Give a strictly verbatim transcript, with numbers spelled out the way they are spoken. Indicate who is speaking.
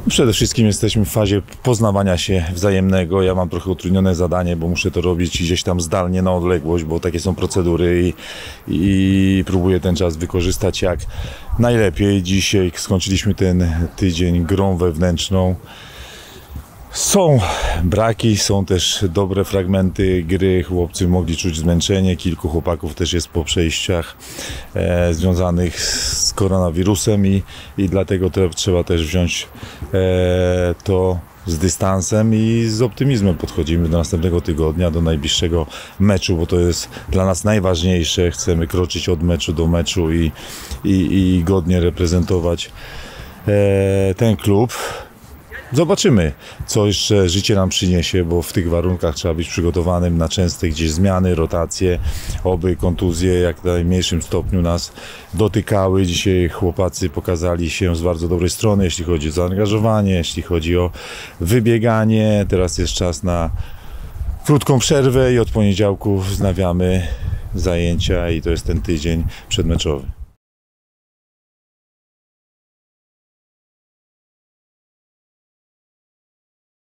Speaker 1: Przede wszystkim jesteśmy w fazie poznawania się wzajemnego. Ja mam trochę utrudnione zadanie, bo muszę to robić gdzieś tam zdalnie na odległość, bo takie są procedury i, i próbuję ten czas wykorzystać jak najlepiej. Dzisiaj skończyliśmy ten tydzień grą wewnętrzną. Są braki, są też dobre fragmenty gry, chłopcy mogli czuć zmęczenie, kilku chłopaków też jest po przejściach e, związanych z koronawirusem i, i dlatego te, trzeba też wziąć e, to z dystansem i z optymizmem podchodzimy do następnego tygodnia, do najbliższego meczu, bo to jest dla nas najważniejsze, chcemy kroczyć od meczu do meczu i, i, i godnie reprezentować e, ten klub. Zobaczymy, co jeszcze życie nam przyniesie, bo w tych warunkach trzeba być przygotowanym na częste gdzieś zmiany, rotacje, oby kontuzje jak w najmniejszym stopniu nas dotykały. Dzisiaj chłopacy pokazali się z bardzo dobrej strony, jeśli chodzi o zaangażowanie, jeśli chodzi o wybieganie. Teraz jest czas na krótką przerwę i od poniedziałku wznawiamy zajęcia i to jest ten tydzień przedmeczowy.